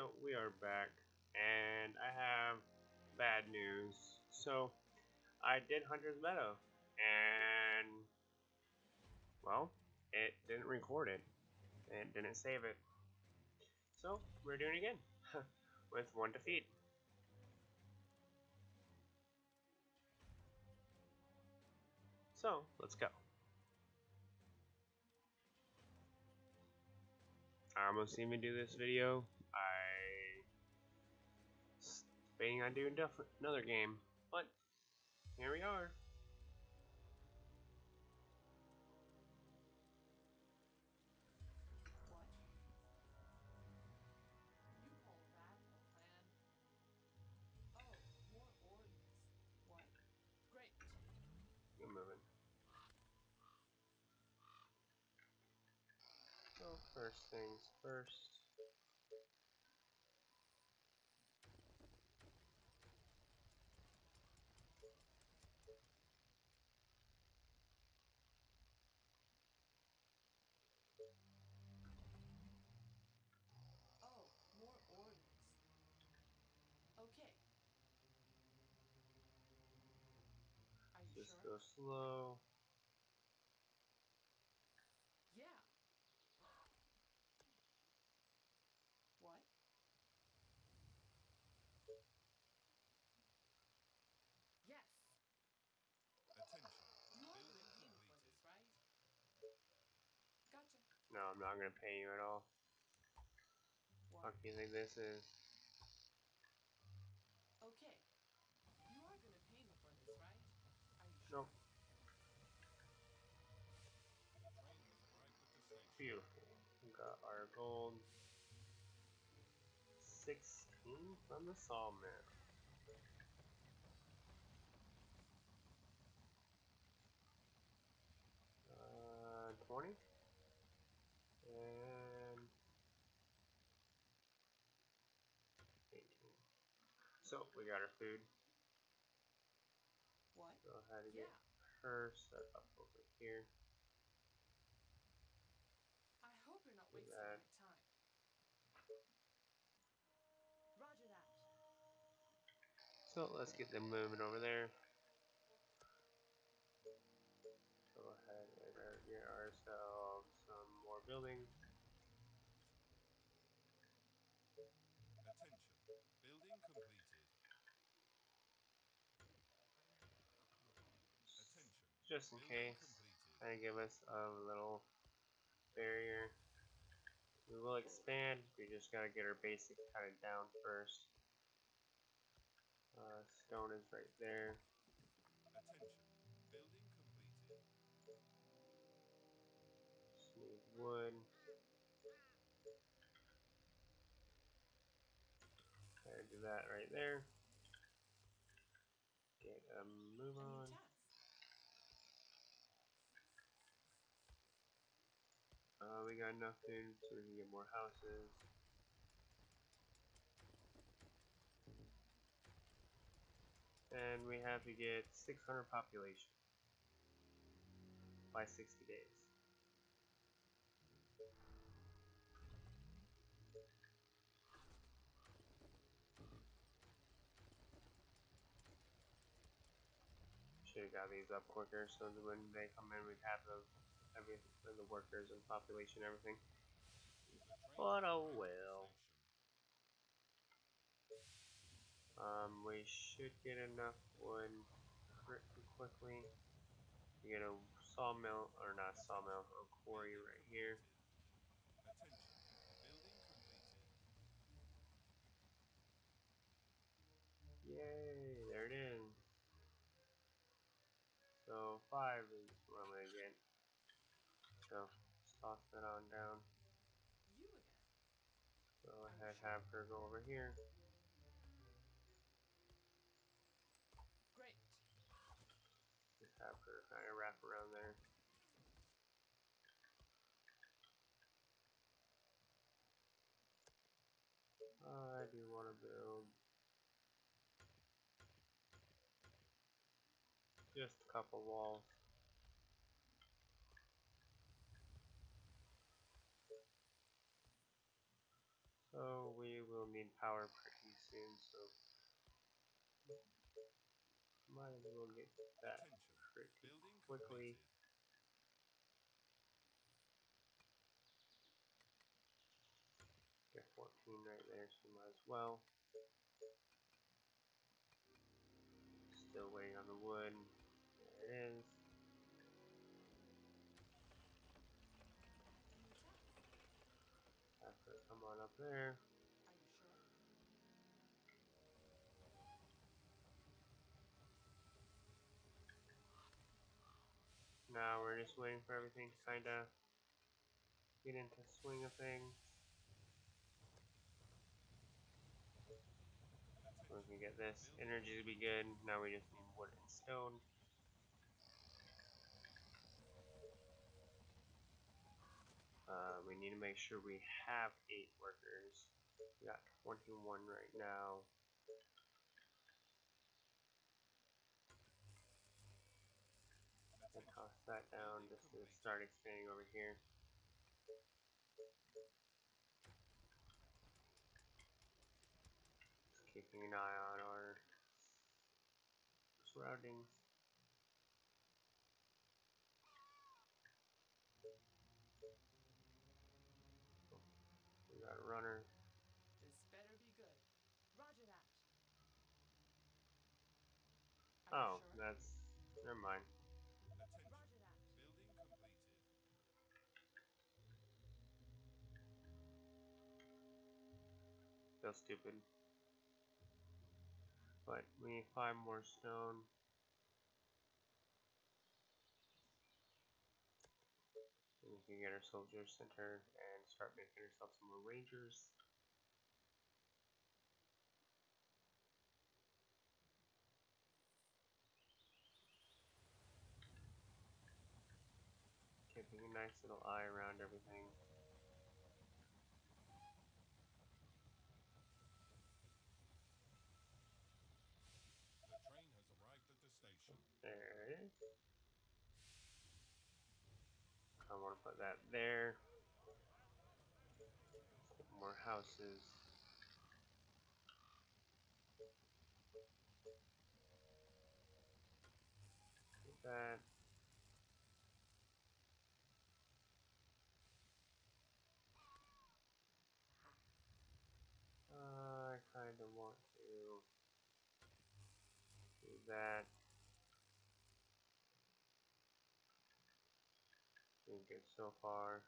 So we are back, and I have bad news. So I did Hunter's Meadow, and well, it didn't record it. It didn't save it. So we're doing it again with one defeat. So let's go. I almost seen me do this video. I was debating on doing another game, but here we are. Good moving. So first things first. Just go slow. No, I'm not gonna pay you at all. Fuck you think this is? Nope. Beautiful. We got our gold. 16 from the sawmill. 20. And 18. So we got our food. Go ahead and get her set up over here. Do that. So let's get them moving over there. Go ahead and get ourselves some more buildings. Just in case, kind of give us a little barrier. We will expand, we just gotta get our basic kind of down first. Stone is right there. Just need wood. And do that right there. Get a move on. We got enough food so we can get more houses. And we have to get 600 population by 60 days. Should have got these up quicker so that when they come in we'd have the workers and population and everything. But oh well. We should get enough wood pretty quickly. We get a sawmill, or not sawmill, a quarry right here. Yay, there it is. So 5 is what I'm gonna get. So just toss that on down. Go ahead, have her go over here. Just have her kind of wrap around there. I do want to build just a couple walls. So we will need need power pretty soon, so might as well get that Attention. pretty Building quickly. completed. Get 14 right there, so might as well. Still waiting on the wood. There it is. Have her come on up there. Are you sure? Now we're just Building waiting for right everything at to the kind station. of get into swing of things. So we Attention. can get this Building energy to be completed. good. Now we just need wood and stone. We need to make sure we have 8 workers. We got 21 right now. I Attention. toss that down Building just to completed. start expanding over here. Just keeping an eye on our surroundings. Oh, we got a runner. This better be good. Roger that. Are you Oh, sure? that's... never mind. Attention. Roger that. Building completed. Feel stupid. But we need 5 more stone. And we can get our soldier center and start making ourselves some more rangers. Keeping a nice little eye around everything. The train has arrived at the station. There it is. I want to put that there. Let's get more houses. Get that. I kind of want to do that. Doing good so far.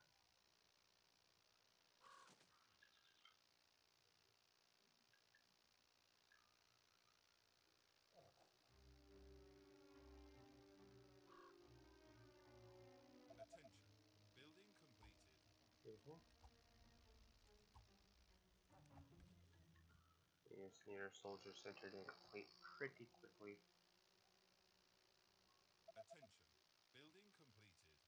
Attention. Building completed. Beautiful. We just need our soldier center to complete pretty quickly. Attention. Building completed.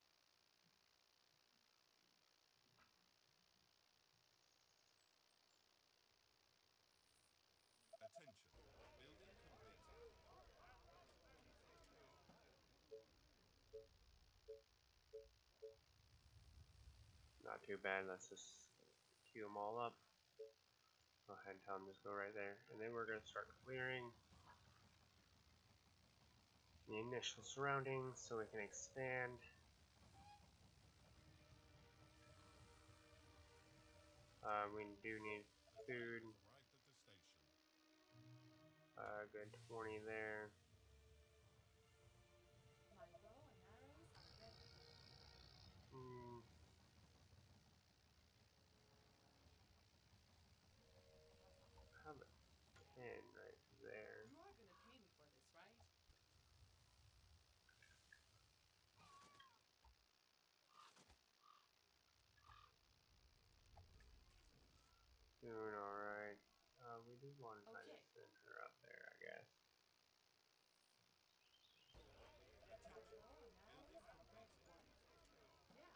Attention. Building completed. Not too bad. Let's just queue them all up. Go ahead and tell them just go right there. And then we're going to start clearing the initial surroundings so we can expand. We do need The train food. has arrived at the station. Good 20 there. My bow and arrows are ready. Hmm. Have a 10 right there. You are gonna pay me for this, right? Doing alright. We do want to kind of Okay. send her up there, I guess. My Attention. bow and arrows Building are ready. completed. Yeah.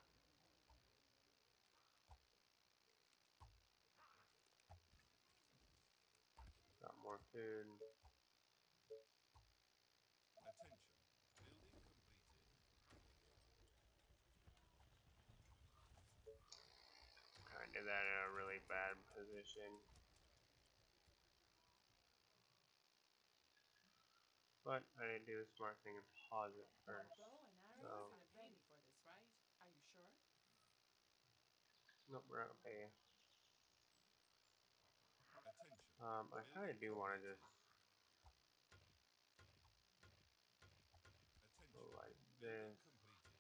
Got more food. Attention. Building completed. Kind of that in a really bad position. But I didn't do the smart thing and pause it My first. bow and So, arrows are gonna pay me for this, right? Are you sure? nope, we're not paying. Attention. I kind of Building do want to completed. just go Attention. like Building this. completed.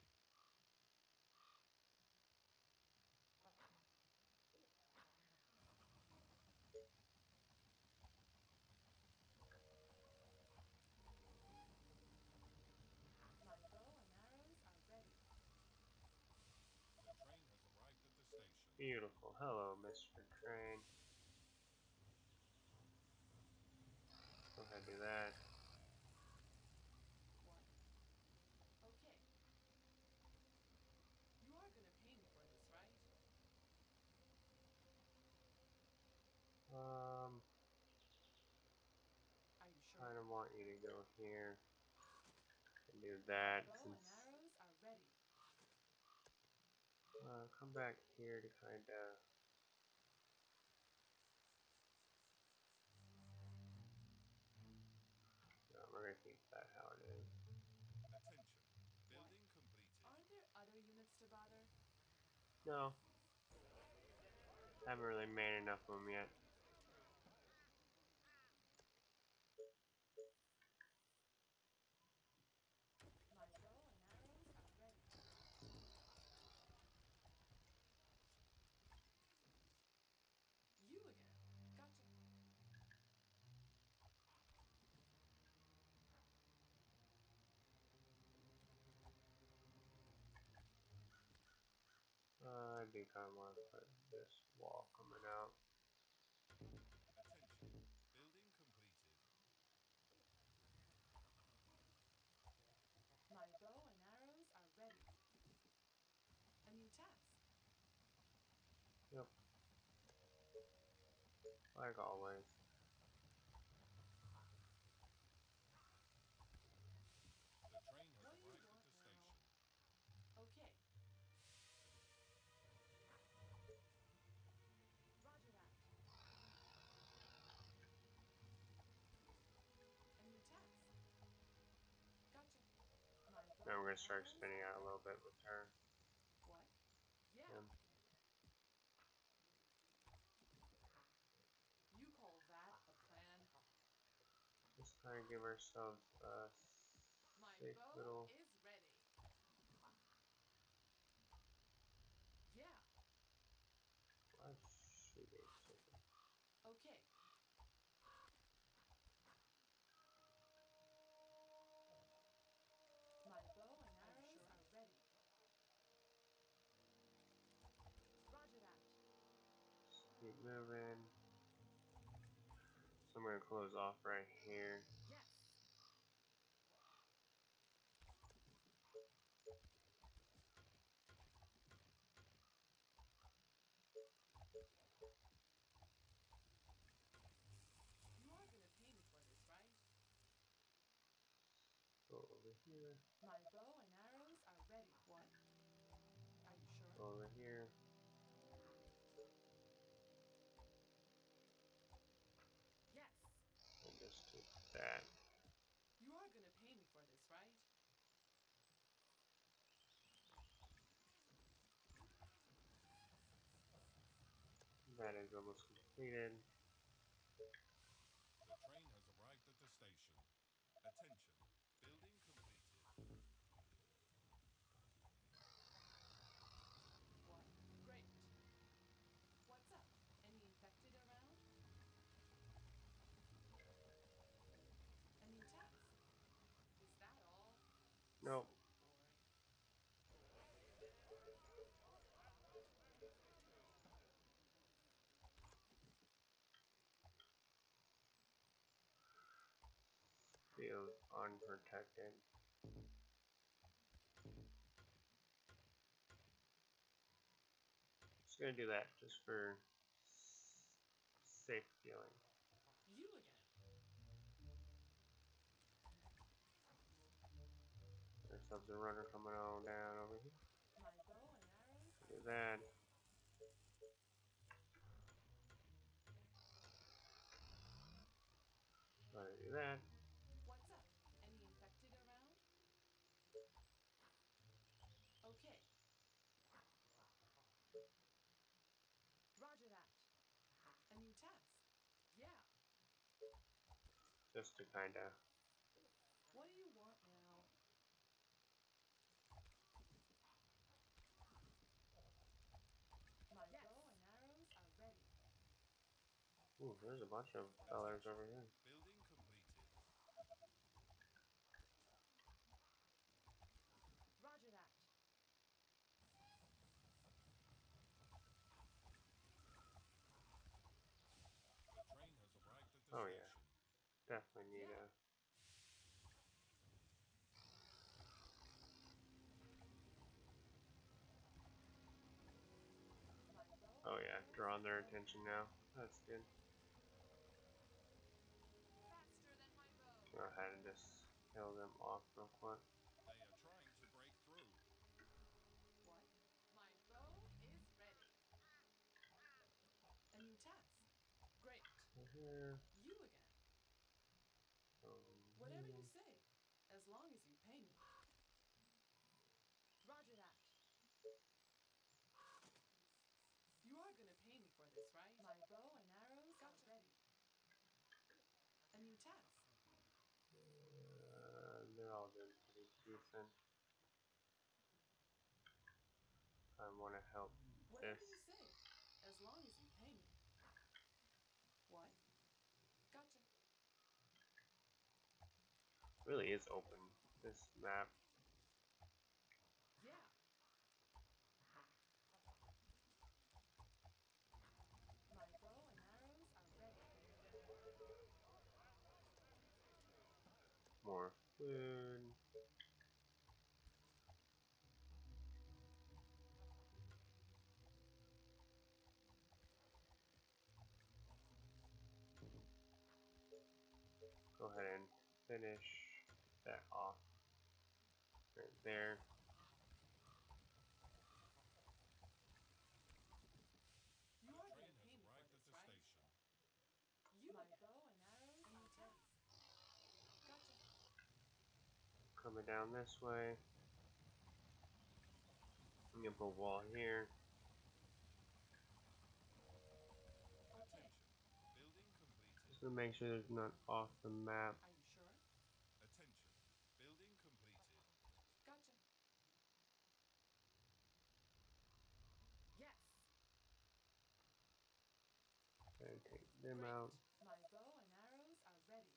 My bow and arrows are ready. The train has arrived at the station. Beautiful. Hello, Mr. Train. Go ahead and do that. What? Okay. You are gonna pay me for this, right? Um, Are you sure? kind of want you to go here and do My that bow since and arrows are ready. come back here to kind of. No, we're gonna keep that how it is. Attention. What? Building completed. Aren't there other units to bother? No, haven't really made enough of them yet. My bow and arrows are ready. You again. Gotcha. I do kind of want to put this wall coming out. Attention. Building completed. My bow and arrows are ready. A new task. Yep, like always. The train has What do you arrived at want the now? station. Okay. Roger that. A new task. Gotcha. My Now bow we're and gonna start arrows spinning are out a little ready. bit with her. What? Yeah. And You call that a plan? just kind of give ourselves a My safe bow little. is ready. Yeah. Why is she being stupid? Okay. My bow and arrows are ready. Roger that. Keep moving. So I'm gonna close off right here. Yes. You are gonna pay me for this, right? Go over here. My bow and arrows are ready. What? Are you sure? Go over here. Yes. And just keep that. You are gonna pay me for this, right? That is almost completed. The train has arrived at the station. Attention. Building completed. What? Great. What's up? Any infected around? A new task. Is that all? Nope. So boring. Feels unprotected. Just gonna do that just for safe feeling. You again. Ourselves a runner coming on down over here. My bow and arrows Do are that. ready. Go ahead and do that. What's up? just to kind of. What do you want now? My bow and arrows are ready. Ooh, there's a bunch of fellers Attention. over here. Building completed. Roger that. The train has arrived at the Oh yeah, station. definitely need Yeah. a. My bow Oh and yeah, arrows drawing are their ready. attention now. That's good. Faster than my bow. Go ahead and just kill them off real quick. They are trying to break through. What? My bow is ready. A new task. Great. Over here. You again. Whatever you say, as long as you pay me. Roger that. You are gonna pay me for this, right? My bow and arrows are ready. A new task. They're all doing pretty decent. I want to help Whatever this. you say, as long as you pay me. What? Gotcha. Really is open. This map. Yeah. My bow and arrows are ready. More food. Go ahead and finish that off right there. You The are train gonna has pay me for arrived at this, the right? station. You my again. Bow and arrows are ready. Gotcha. Coming down this way. I'm gonna put a wall here. Okay. Attention. Building completed. Just gonna make sure there's none off the map. Are you sure? Attention. Building completed. Gotcha. Yes. And take them Great. out. My bow and arrows are ready.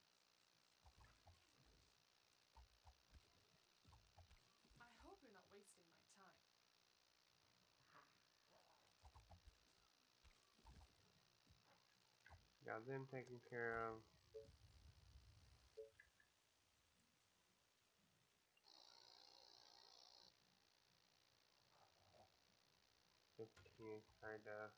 I hope you're not wasting my time. Got them taken care of. Kinda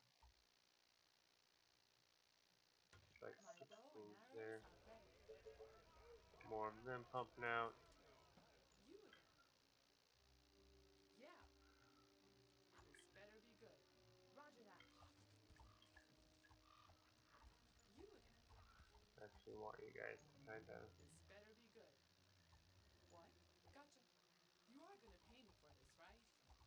like My bow and 16 arrows there. are ready. More of them pumping out. You again. Yeah. This better be good. Roger that. You again. Actually want you guys to kinda. This better be good. What? Gotcha. You are gonna pay me for this, right?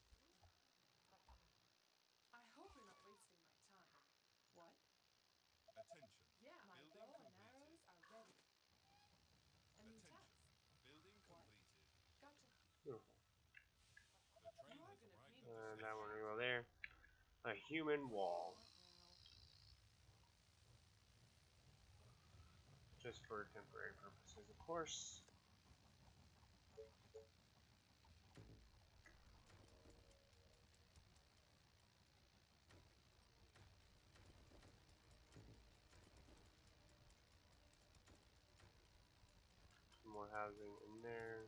I hope you're not wasting my time. What? Attention. Yeah. My Building bow and completed. arrows are ready. A new Attention. task. Building What? completed. Gotcha. Beautiful. The You train are has gonna arrived pay at me the for And this, that one station. right? will go there. A human What do you wall. want now? Just for temporary purposes, of course. Some more housing in there.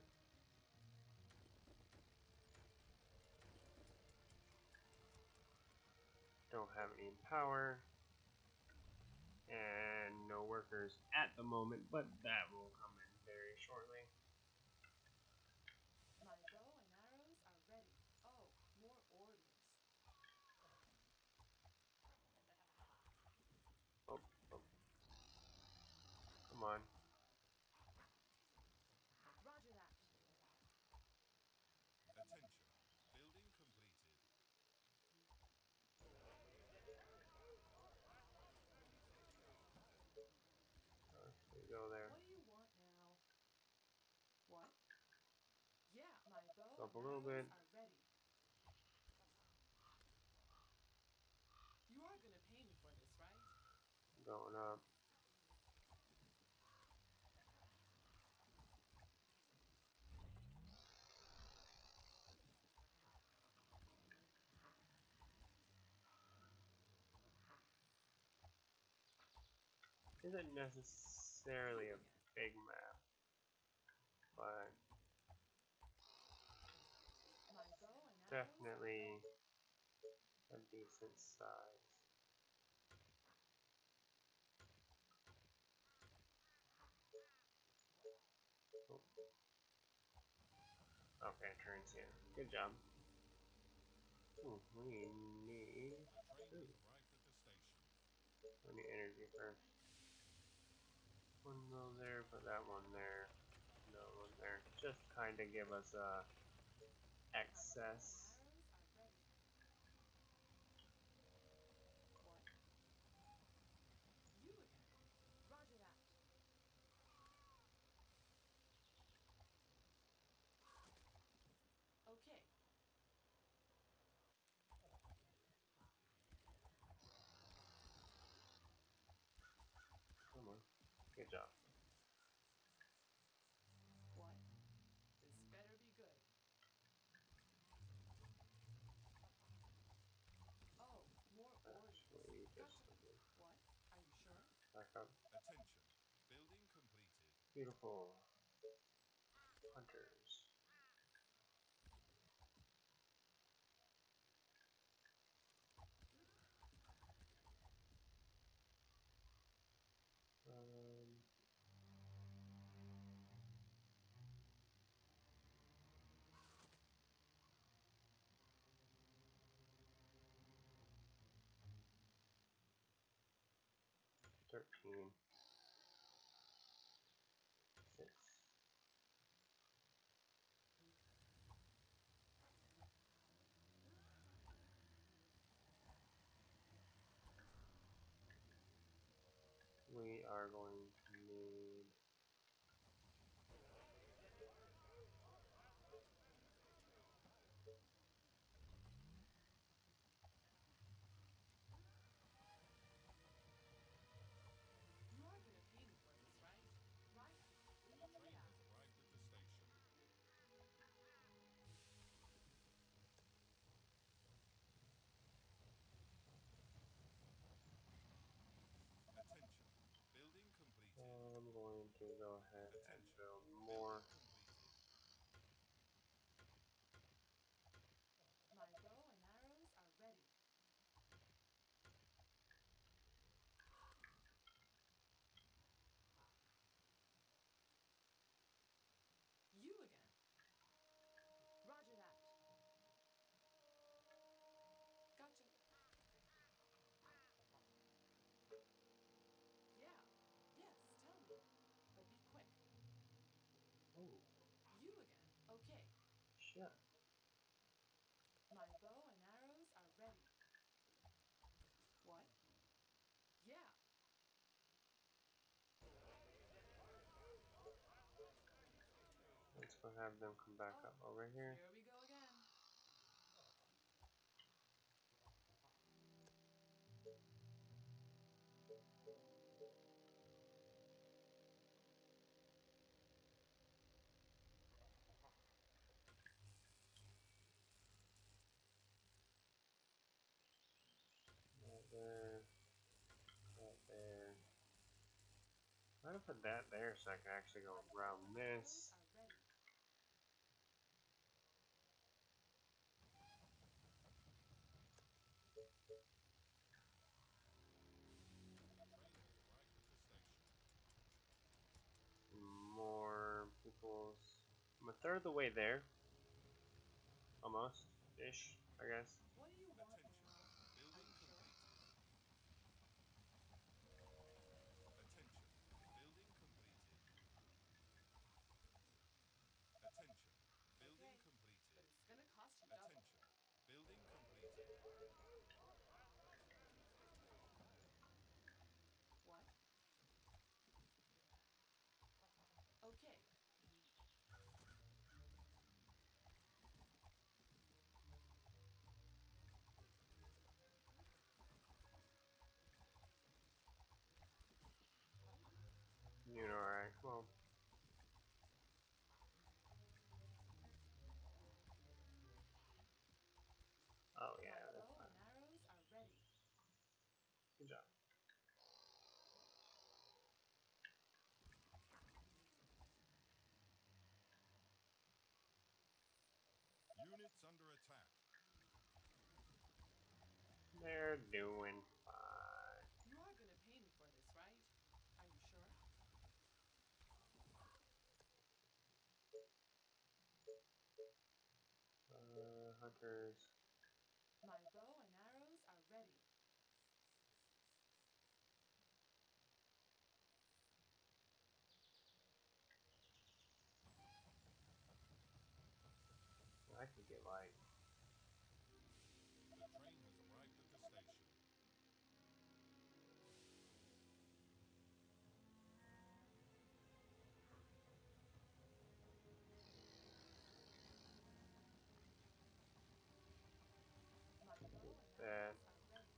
Don't have any power. And no workers at the moment, but that will come in very shortly. My bow and arrows are ready. Oh, more orders. Oh, oh. Come on. Roger that. Attention. Building completed. There you go there. What do you up a little bit. Are ready. You are gonna pay me for this, right? Going up. Isn't necessarily a You again. big map, but My bow and arrows are definitely ready. a decent size. Oh, okay, turns here. Good job. Ooh, we need. The train has Ooh, arrived at the station. we need energy first. One go there, put that one there. No one there. Just kind of give us My bow and excess. arrows are ready. What? You again. Roger that. Okay. Come on. Good job. What? This better be good. Oh, more orders. Actually, just Gotcha. What? Are you sure? back up. Attention. Building completed. Beautiful. Hunters. Um, 13. 6. We are going to need. You are gonna pay me for this, right? Right? The train has arrived at the station. Attention. Building completed. I'm going to go ahead and Attention. build more. Building completed. My bow and arrows are ready. You again. Roger that. Gotcha. Yeah. Yes, tell me. But be quick. Oh, You again. Okay. shit. My bow and arrows are ready. What? Yeah. Let's go have them come back Oh, up over here. here we go again. Right there. Right there. I'm gonna put that there so I can actually go My bow around and arrows this. are ready. The train has arrived at the station. More people's. I'm a third of the way there. Almost. Ish, I guess. What do you want Attention. now? Are Building you sure? completed. Attention. Building completed. Attention. Building Okay. completed. But it's gonna cost you double. Attention. Building completed. What? Okay. hunters. My bow and arrows are ready. I could get like The train has arrived at the station. My bow and that. arrows are ready.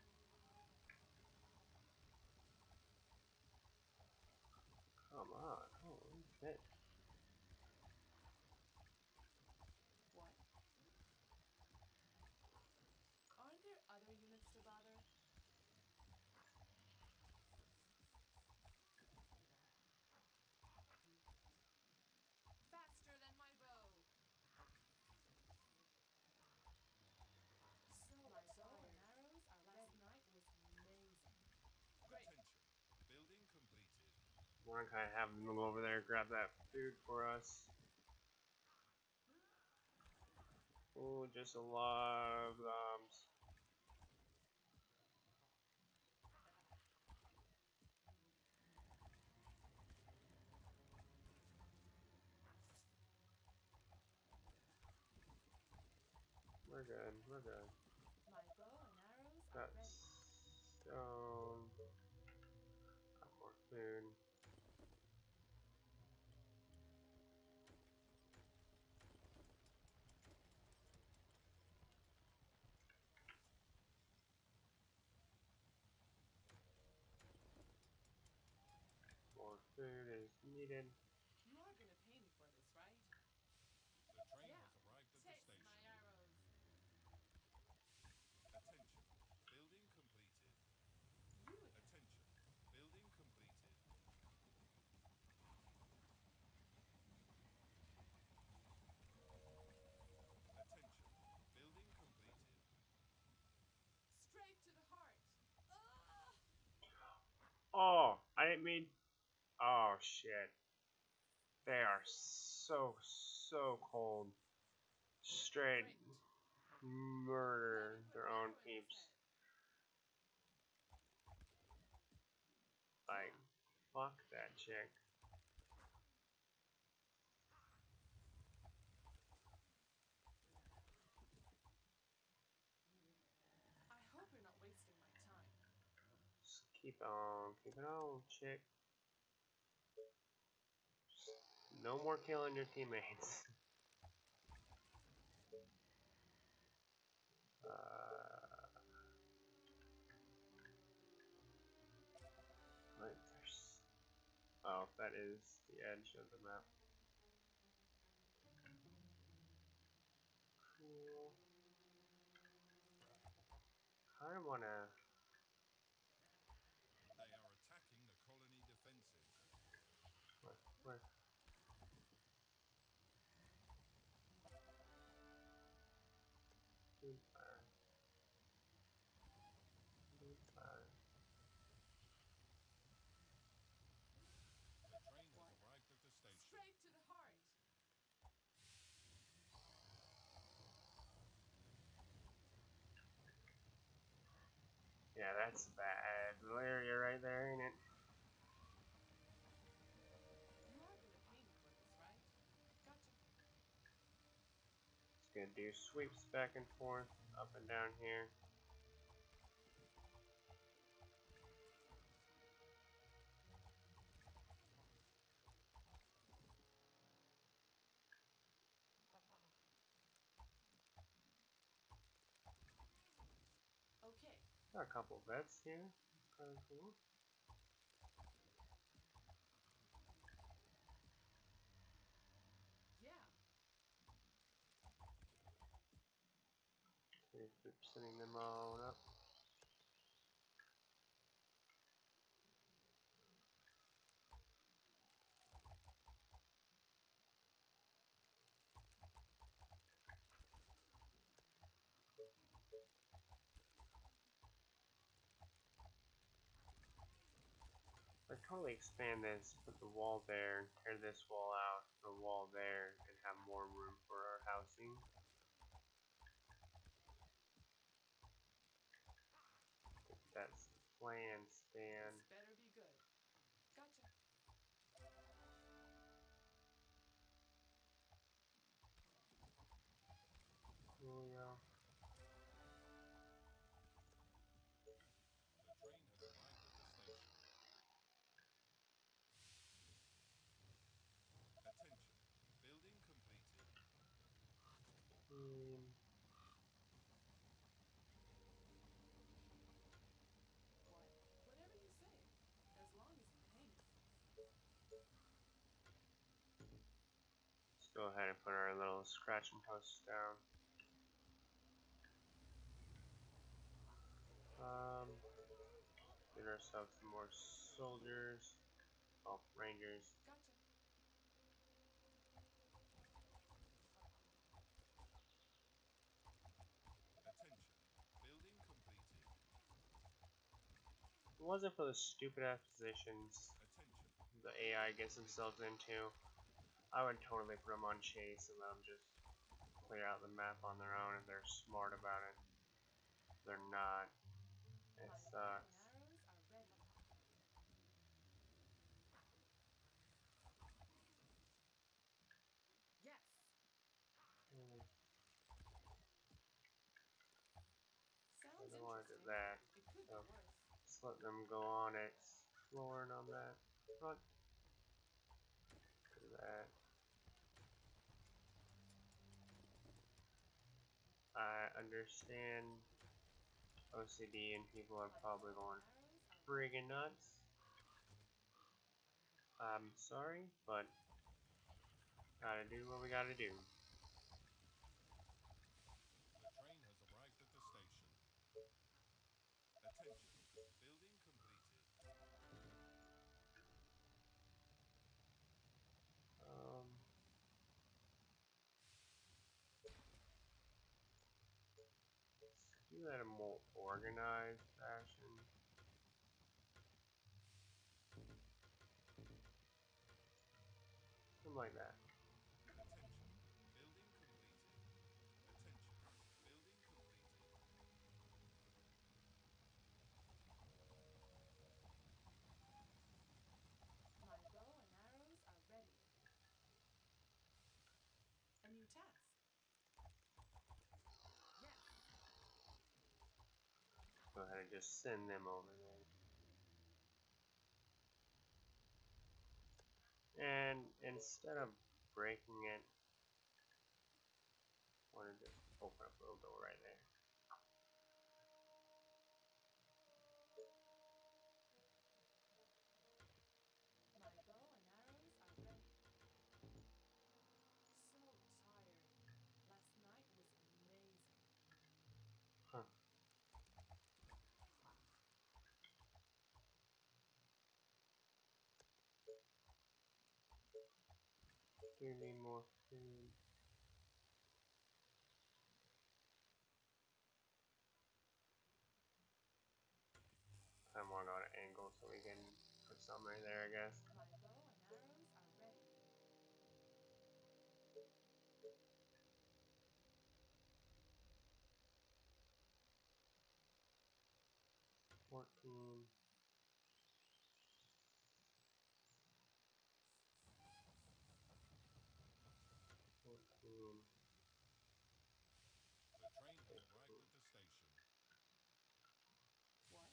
Come on, holy shit. What? Aren't there other units to bother? Faster than my bow. So my bow and arrows are ready. Last night was amazing. Great. Attention. Building completed. We're gonna kind of have them go over there and grab that food for us. Oh, just a lot of We're good, we're good. My bow and arrows are Got ready. stone. Got more food. More food is needed. You are gonna pay me for this, right? The train Yeah. has arrived at the Taste station. my arrows. Attention. Building completed. You again. Attention. Building completed. Attention. Building completed. Straight to the heart. Ugh! Oh, I didn't mean. Oh shit. They are so cold. Straight Great. Let murder me put their own arrow in its peeps. head. Like, Yeah. fuck that chick. I hope you're not wasting my time. Just keep it on, chick. No more killing your teammates. Right, there's. Oh, that is the edge of the map. Cool. Kind of wanna. They are attacking the colony defenses. Where? Dude, fire. Dude, fire. The train has What? arrived at the station. Straight to the heart. Yeah, that's a bad area right there, ain't it? You are gonna pay me for this, right? Gotcha. It's gonna do sweeps back and forth, up and down here. Okay. Got a couple vets here. Kind of cool. Yeah. Keep sending them all up. I'd totally expand this, put the wall there, tear this wall out, the wall there, and have more room for our housing. plan, Stan. This better be good. Gotcha. Julio. The train has arrived at the station. Attention. Building completed. Hmm. What? Whatever you say. As long as you pay me. Let's go ahead and put our little scratch and post down. Get ourselves some more soldiers. Oh, rangers. Gotcha. Attention. Building completed. If it wasn't for the stupid ass positions Attention. the AI Building gets themselves completed. into, I would totally put them on chase and let them just clear out the map on their own if they're smart about it. They're not. It My bow and sucks. arrows are ready. Yes. Hmm, I Sounds don't want to do interesting. that. It could be So worse. just let them go on exploring on that front. Do that. I understand OCD and people are My probably bow and going arrows are ready. friggin' nuts. I'm sorry, but gotta do what we gotta do. The train has arrived at the station. Attention. Building completed. Um, do that in a more organized fashion. Something like that. Attention. Building completed. Attention. Building completed. My bow and arrows are ready. A new task. Yes. Go ahead and just send them over there. And instead of breaking it, I want to just open up a little door right there. My bow and arrows are ready. So tired. Last night was amazing. Huh. Do you need more food? I want to go to angle so we can put something right there, I guess. My bow and arrows are ready. 14, 14, The train has 15. arrived at the station. What?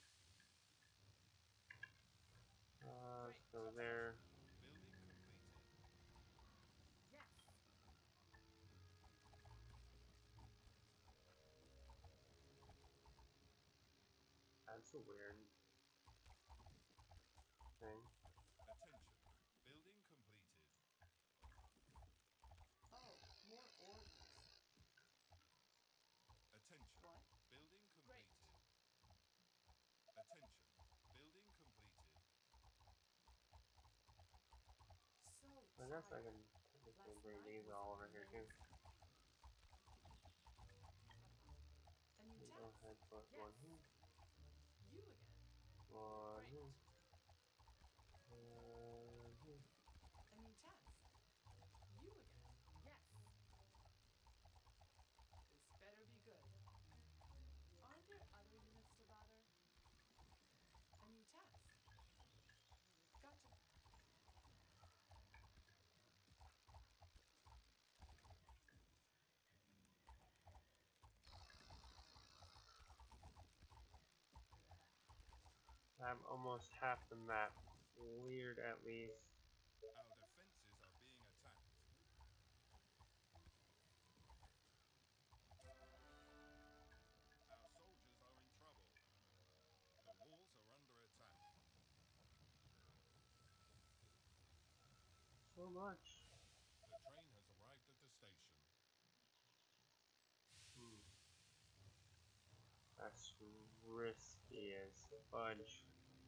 Let's Great. go there. Attention. Building completed. Yes. That's a weird thing. Attention. Building completed. Oh, more orders. Attention. What? Building Great. completed. Attention. Building completed. So I guess I can tired. technically Last bring night these was all over here too. amazing. A new Go task. ahead, put Yes. one here, You again. one Great. here, and here. A new task. You again. Yes. This better be good. Aren't there other units to bother? I'm almost half the map cleared at least. Our defenses are being attacked. Our soldiers are in trouble. The walls are under attack. So much. The train has arrived at the station. Hmm. That's risky as fudge.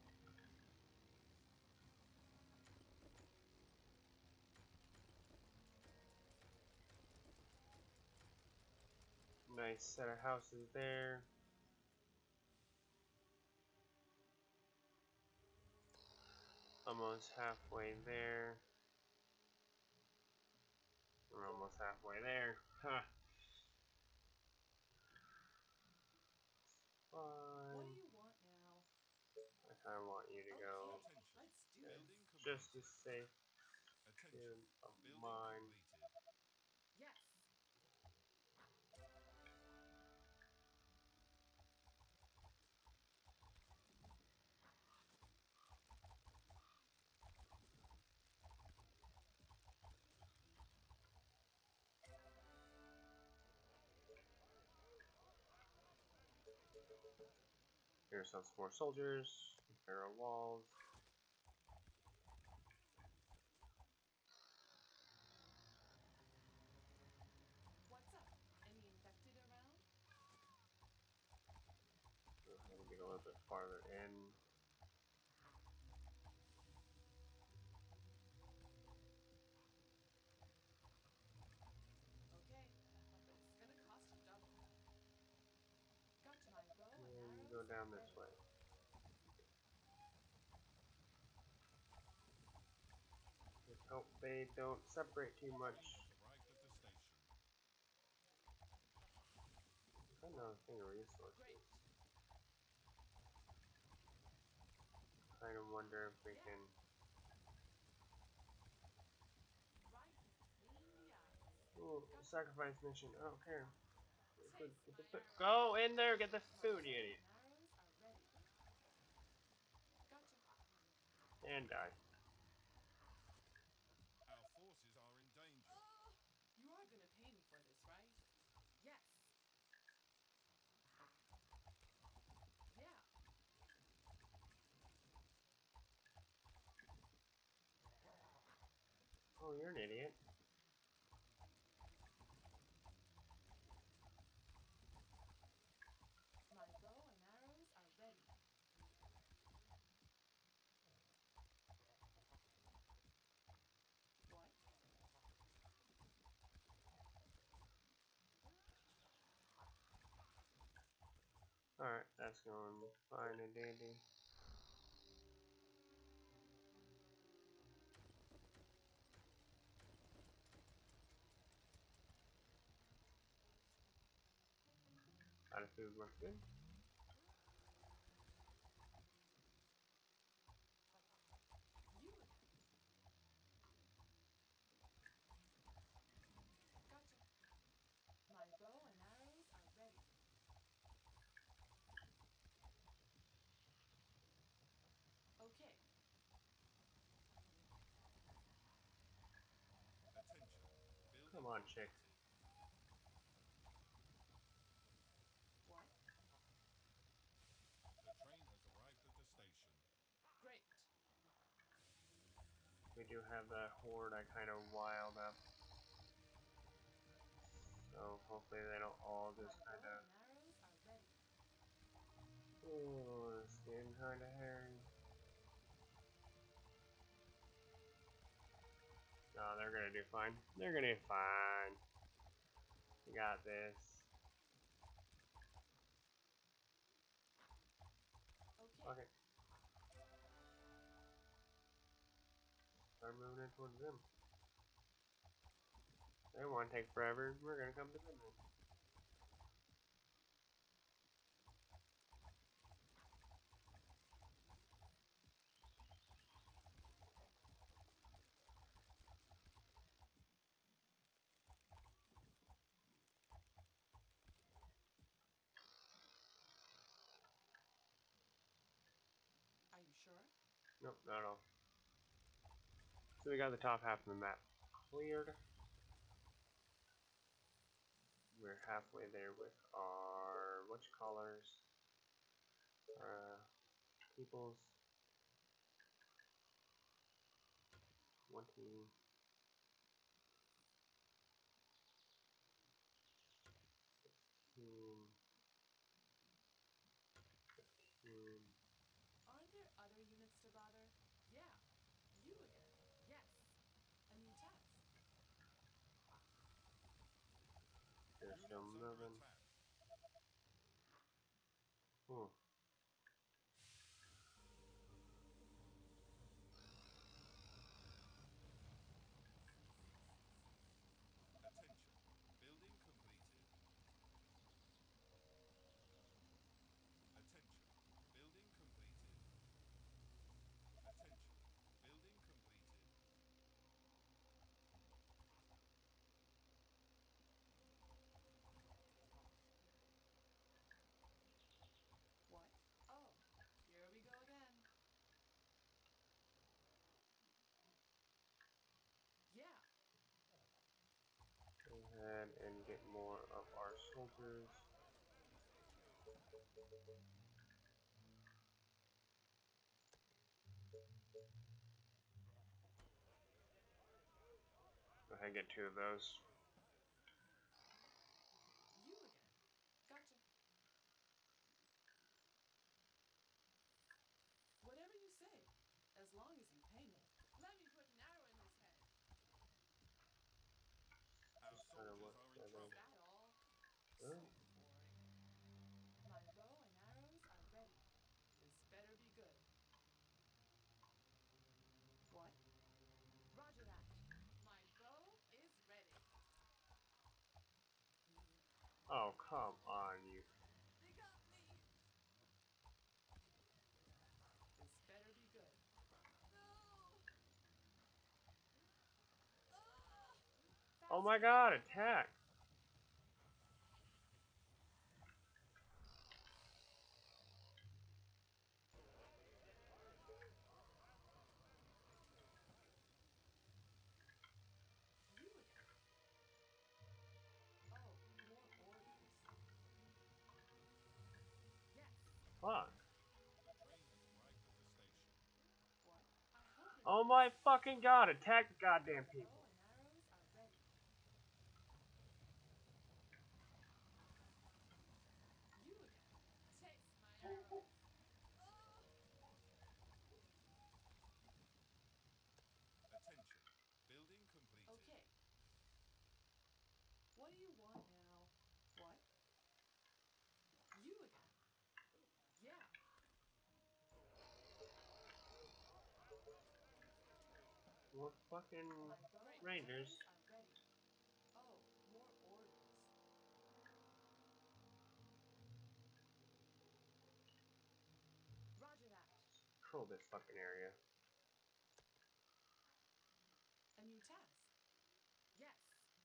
Nice set of houses there. Almost halfway there. We're almost halfway there. Huh. What do Fine. you want now? I kind of want you to go. Okay, Attention. let's do Building this. Just completed. to save Attention. of Building mine. completed. Yes. Here's some more soldiers. There are walls. What's up? Any infected around? Go ahead and get a little bit farther in. Okay, but it's gonna cost you double. Got my bow and And you go arrows are down this ready. way. Just hope they don't separate too The much. train has arrived at the station. Another thing of Great. resources. Kind of wonder if we Yeah. can. Right between the eyes. Ooh, Gotcha. sacrifice mission. I don't care. Get the food. Taste Get the my food. arrows. Go in there. Get the My food, you bow idiot. and arrows are ready. Gotcha. And die. Our forces are in danger. Oh, you are gonna pay me for this, right? Yes. Yeah. Oh, you're an idiot. My bow and arrows are ready. What? Alright, that's going fine and dandy. Out of food looks good. You again. Gotcha. My bow and arrows are ready. Okay. Attention. Building Come on, chick. completed. What? The train has arrived at the station. Great. We do have that horde I kind of wild up. So hopefully they don't all My just kind bow of. and arrows are ready. Oh, it's getting kind of hairy. No, they're gonna do fine. They're gonna do fine. We got this. Okay. Fuck it. Start moving in towards them. They want to take forever. We're gonna come to them then. I Nope, not at all. So we got the top half of the map cleared. We're halfway there with our whatchamacallers, peoples. 20. 16. 15. Aren't there other units to bother? Yeah. You again. Yes. A new task. They're still Units under moving. attack. Hmm. Attention. Building completed. Attention. Building completed. Attention. Building completed. What? Oh, here we go again. Yeah. Go ahead and get more of our soldiers. Go ahead and get 2 of those. You again. Gotcha. Whatever you say, as long as you pay me. Let me put an arrow in his head. Our Just trying to soldiers work are in together. Is trouble. that all? Really? So boring. My bow and arrows are ready. This better be good. What? Roger that. My bow is ready. Oh, come on, you. They got me. This better be good. No. Ah! Oh my Faster, god, my bow. attack! You again. Oh, more orders. Yes. Fuck. The train has arrived at the station. What? I hope you're Oh not my busy. fucking god, attack the goddamn My bow people. and arrows are ready. You again. Taste my arrows. Oh! Attention. Building completed. Okay. What do you want now? What? You again. Yeah. More fucking My bow and rangers. arrows are ready. Oh, more orders. Roger that. Control this fucking area. A new task. Yes.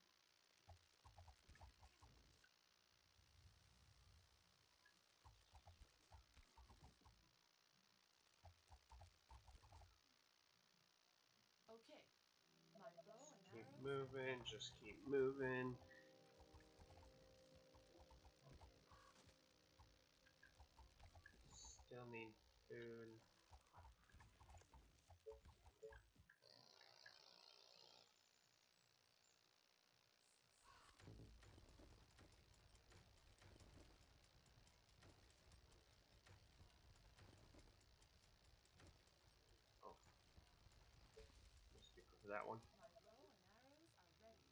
Okay. My bow and Keep arrows are moving, ready. just keep moving. Still need food. Oh, let's stick with that one. My bow and arrows are ready.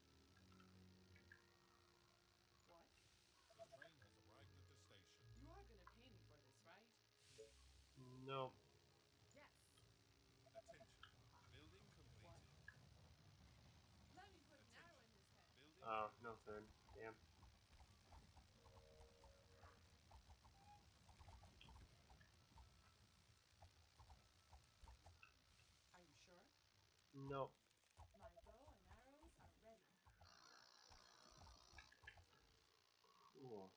What? The train has arrived at the station. You are gonna pay me for this, right? Nope. Yes. Attention. Building What? completed. Let me put an arrow Attention. in his head. Building Oh, no completed. food. Damn. Are you sure? Nope. My bow and arrows are ready. Cool.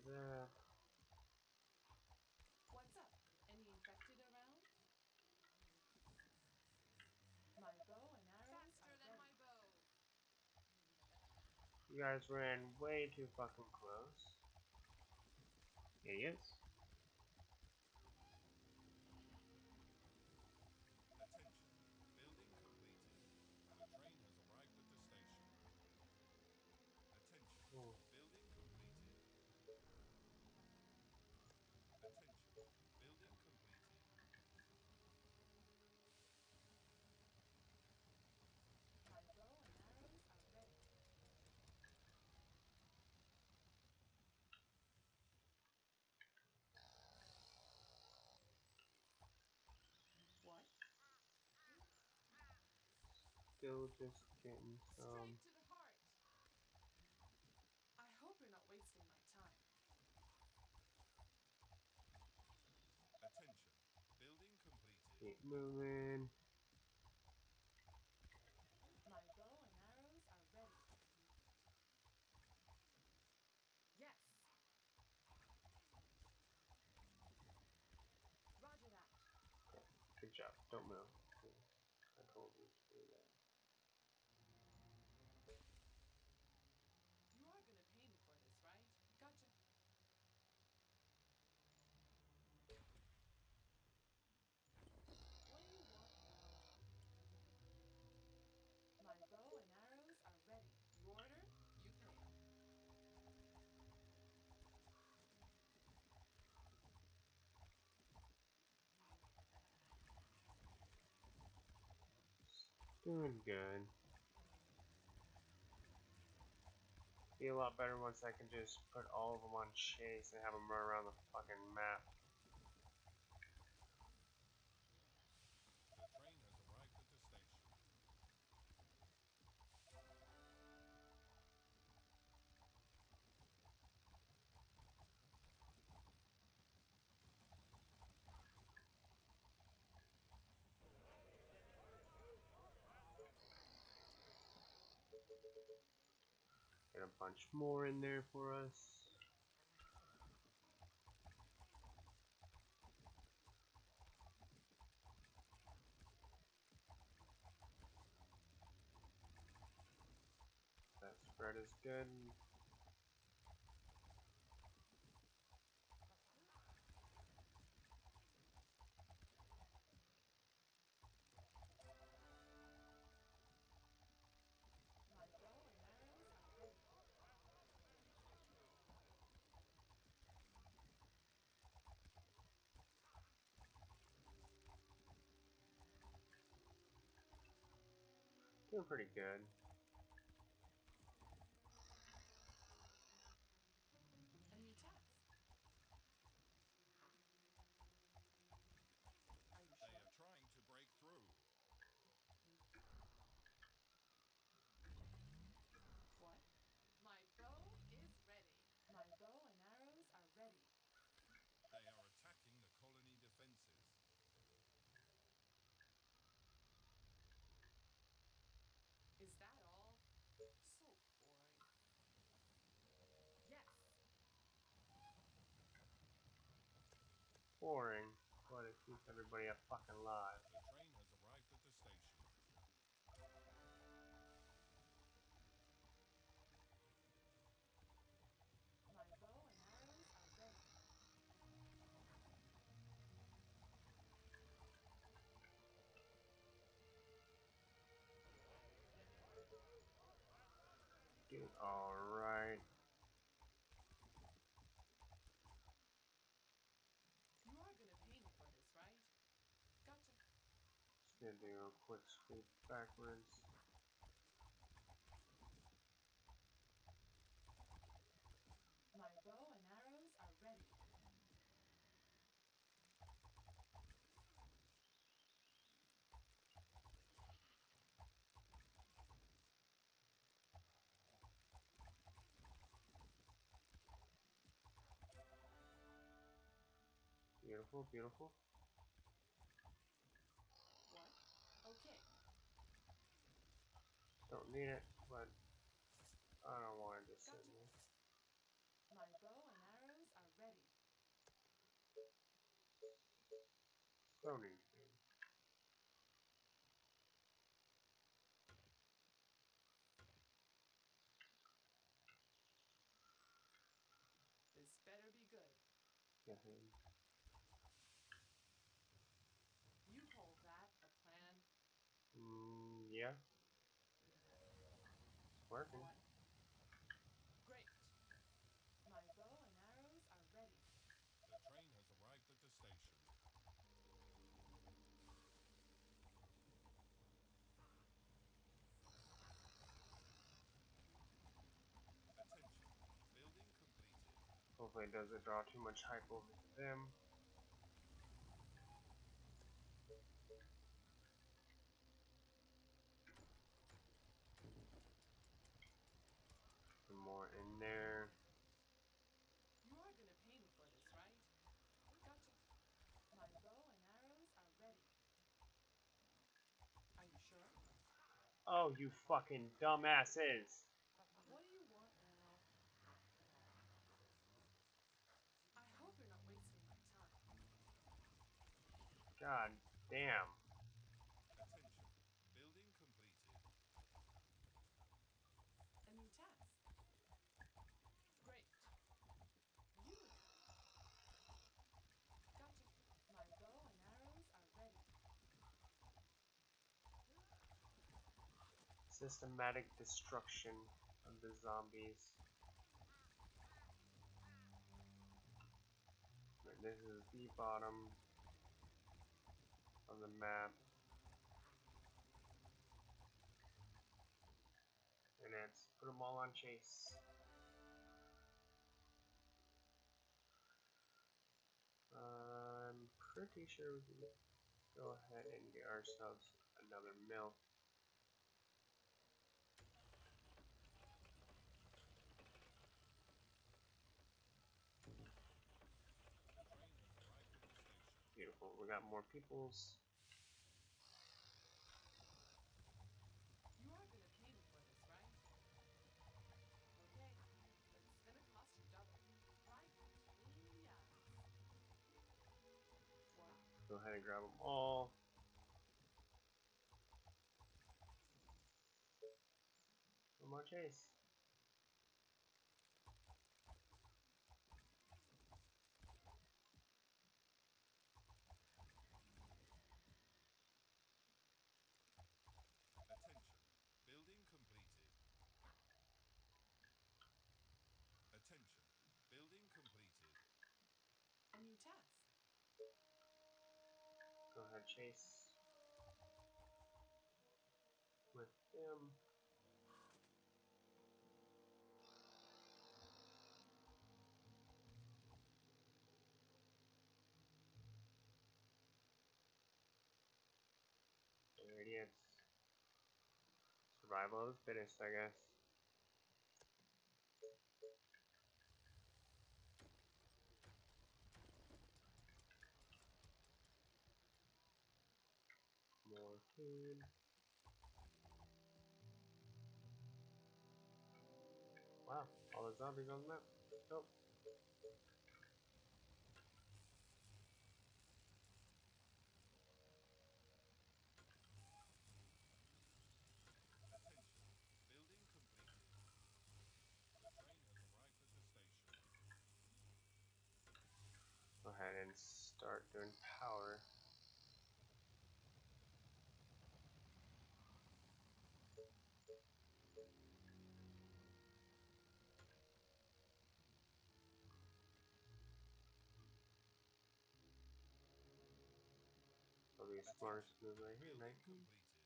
that. What's up? Any infected around? My bow and arrows Faster are than ready. my bow. You guys ran way too fucking close. Idiots. Attention. Building completed. The train has arrived at the station. Attention. Ooh. Building completed. Attention. Building completed. My bow and arrows are ready. What? Still just getting some. Straight to the heart. I hope you're not wasting my time. Attention. Building completed. Keep moving. My bow and arrows are ready. Yes. Roger that. Okay. Good job. Don't move. I told you to do that. You are gonna pay me for this, right? Gotcha. What do you want now? My bow and arrows are ready. You order, you pay. Doing good. Be a lot better once I can just put all of them on chase and have them run around the fucking map. The train has arrived at the station. Get a bunch more in there for us. That spread is good. My bow and arrows are ready. Doing pretty good. A new task. Are you They sure? are trying to break through. What? My bow is ready. My bow and arrows are ready. They are attacking the colony defenses. Is that all? So boring. Yes. Boring, but it keeps everybody fucking alive. The train has arrived at the station. My bow and arrows are ready. Dude, alright. You are gonna pay me for this, right? Gotcha. Just gonna do a quick sweep backwards. My bow and arrows are ready. Beautiful, beautiful. What? Okay. Don't need it, but I don't want it to sit Gotcha. in there. My bow and arrows zoning thing. This better be good. Yeah. You call that a plan? Yeah. It's working. Great. My bow and arrows are ready. The train has arrived at the station. Attention. Building completed. Hopefully it doesn't draw too much hype over to them. Some more in there. You are gonna pay me for this, right? Gotcha. My bow and arrows are ready. Are you sure? Oh, you fucking dumbasses. What do you want now? I hope you're not wasting my time. God damn. Attention. Building completed. A new task. Great. You attack. Gotcha. My bow and arrows are ready. Systematic destruction of the zombies. Right, this is the bottom of the map. And it's put them all on chase. I'm pretty sure we can go ahead and get ourselves another mill. The train has arrived at the station. Beautiful. We got more peoples. You are gonna pay me for this, right? Okay, but it's gonna cost you double. Right between the eyes. Wow. Go ahead and grab them all. One more chase. Attention. Building completed. Attention. Building completed. A new task. Go ahead, chase with them. There it is. Survival of the fittest, I guess. More food. Wow, all the zombies on the map. Nope. Attention. Building completed. The train has arrived at the station. Go ahead and start doing power. Probably a smartest Attention. move right here, Building 19. completed.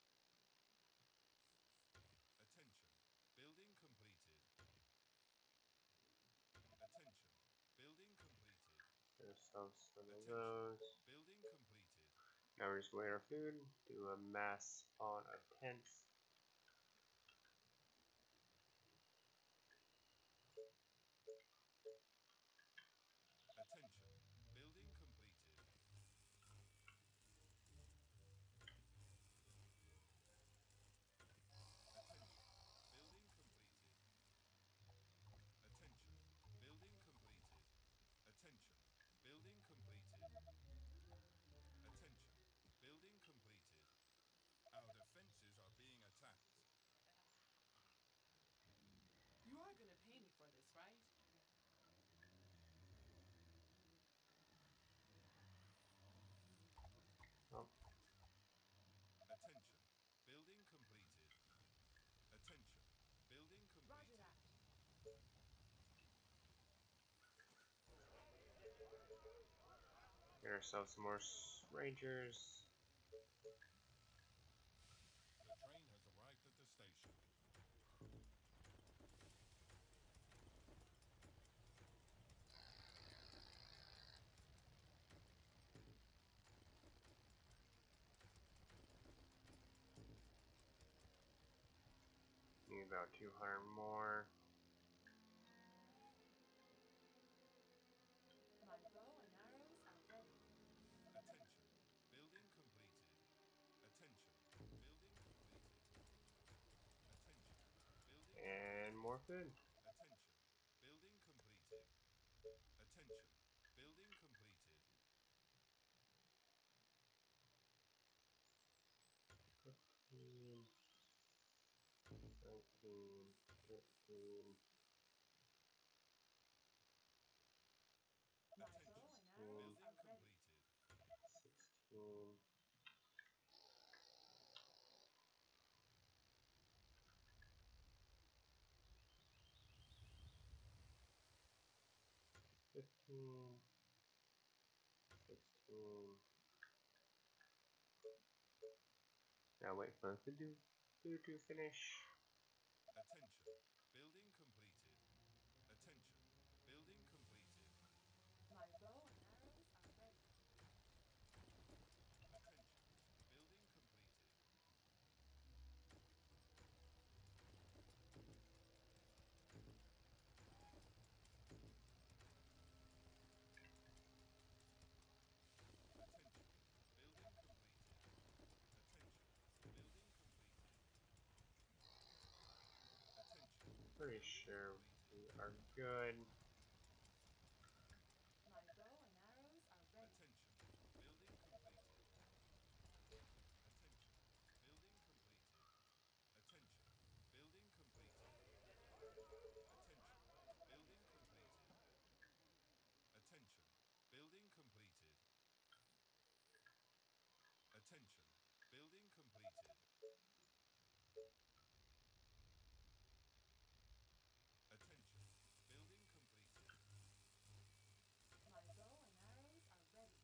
Attention. Building completed. Attention. Building completed. Get ourselves some of Attention. those. Building completed. Now we're just waiting our food. Do a mass spawn of tents. Attention. Building completed. Attention. Building completed. Attention. Building completed. Attention. Building completed. Get ourselves some more rangers. The train has arrived at the station. Need about 200 more. My bow and arrows are ready. Attention. Building completed. Attention. Building completed. Attention. Building And more food. Attention. Building completed. Attention. Building completed. 15, 19, 13, My bow and arrows Building are ready. completed. 16, 15, 16. Now wait for the do to finish. Attention. Building completed. Attention. Building completed. My bow and arrows are ready. Attention. Building completed. Attention. Building completed. Attention. Building completed. Attention. Pretty Building sure completed. we are good. My bow and arrows are ready. Attention. Building completed. Attention. Building completed. Attention. Building completed. Attention. Building completed. Attention. Building completed. Attention. Building completed. Attention. Building completed. My bow and arrows are ready.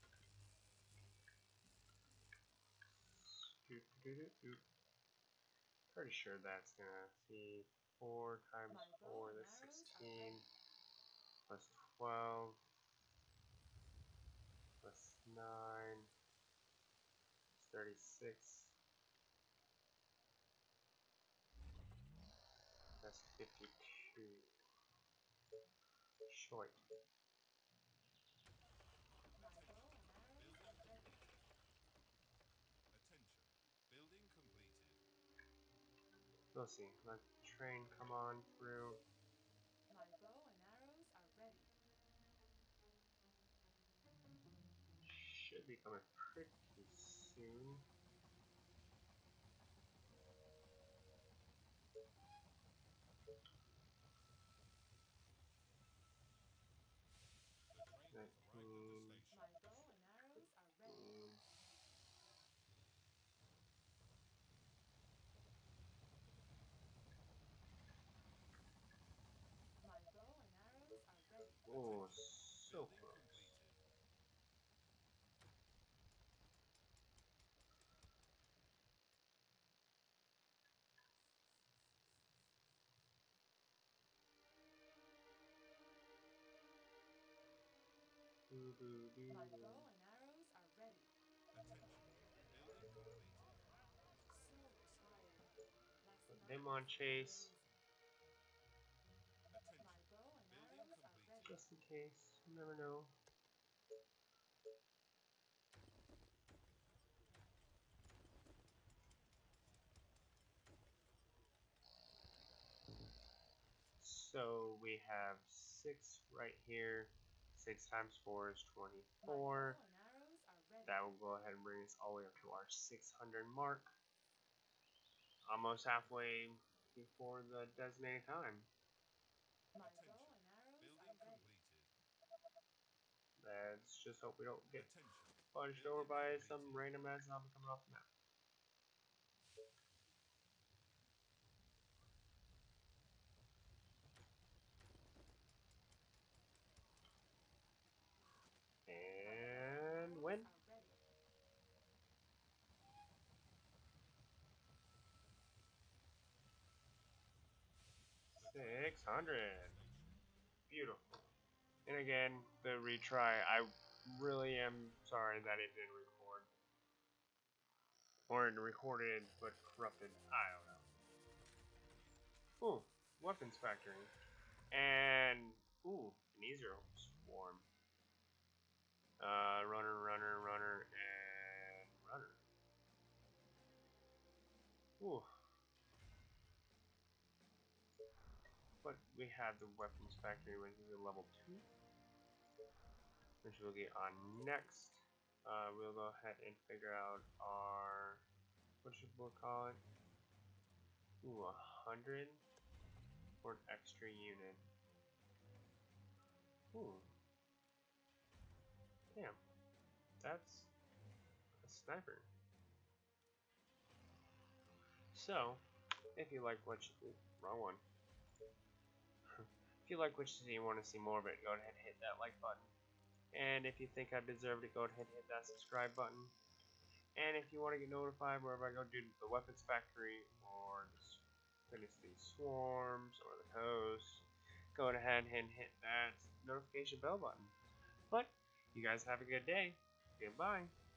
Pretty sure that's gonna see 4 times My bow 4, and that's arrows are 16, ready. plus 12, plus 9, is 36. That's 52. Short. My bow and arrows Building are ready. completed. Attention. Building completed. We'll see. Let the train come on through. My bow and arrows are ready. Should be coming pretty soon. The train has arrived at the 19, station. My bow and arrows are ready. 15. My bow and arrows are ready. Oh, Attention. so Building close. completed. My bow and arrows are ready. Attention. Building completed. So tired. Last Put night them was on chase, amazing. My Attention. bow and Building arrows are completed. ready. just in case. You never know. So we have 6 right here. 6 times 4 is My 24. bow and arrows are ready. That will go ahead and bring us all the way up to our 600 mark. Almost halfway before the designated time. My Attention. bow and arrows Building are ready. completed. Let's just hope we don't get Attention. fudged over Building by completed. some random ass zombie coming off the map. And 600. Beautiful. And again, the retry, I really am sorry that it didn't record. Or it recorded but corrupted. I don't know. Ooh, weapons factory. And, ooh, an easier swarm. Runner, runner, runner, and runner. Ooh. But we have the weapons factory, which is a level 2. Which we'll get on next. We'll go ahead and figure out our, what should we call it? Ooh, 100 for an extra unit. Ooh. Damn. That's a sniper. So, if you like what you, wrong one. If you like what you see and want to see more of it, go ahead and hit that like button. And if you think I deserve it, go ahead and hit that subscribe button. And if you want to get notified wherever I go do the weapons factory or finish these swarms or the host, go ahead and hit that notification bell button. But you guys have a good day. Goodbye.